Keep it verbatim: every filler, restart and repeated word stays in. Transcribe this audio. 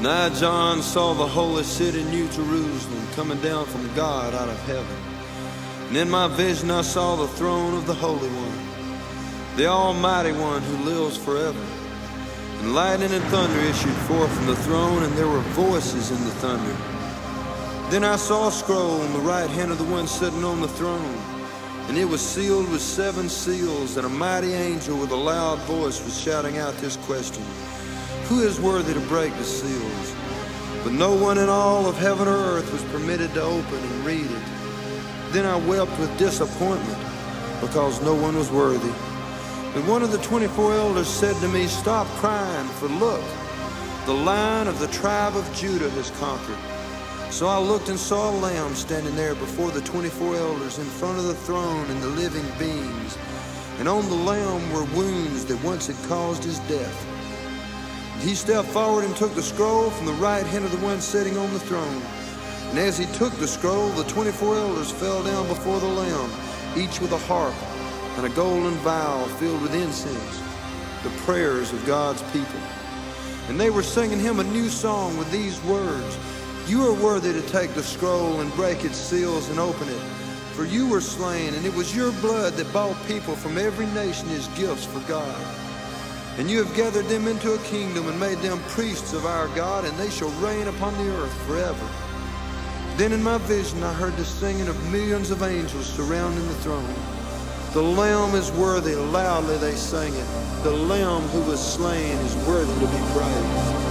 I, John, saw the holy city, New Jerusalem, coming down from God out of heaven. And in my vision I saw the throne of the Holy One, the Almighty One who lives forever. And lightning and thunder issued forth from the throne, and there were voices in the thunder. Then I saw a scroll in the right hand of the one sitting on the throne, and it was sealed with seven seals, and a mighty angel with a loud voice was shouting out this question: Who is worthy to break the seals? But no one in all of heaven or earth was permitted to open and read it. Then I wept with disappointment, because no one was worthy. But one of the twenty-four elders said to me, Stop crying, for look, the Lion of the tribe of Judah has conquered. So I looked and saw a lamb standing there before the twenty-four elders in front of the throne and the living beings. And on the lamb were wounds that once had caused his death. And he stepped forward and took the scroll from the right hand of the one sitting on the throne. And as he took the scroll, the twenty-four elders fell down before the lamb, each with a harp and a golden vial filled with incense, the prayers of God's people. And they were singing him a new song with these words: You are worthy to take the scroll and break its seals and open it, for you were slain, and it was your blood that bought people from every nation as gifts for God. And you have gathered them into a kingdom and made them priests of our God, and they shall reign upon the earth forever. Then in my vision I heard the singing of millions of angels surrounding the throne. The Lamb is worthy, loudly they sang it. The Lamb who was slain is worthy to be praised.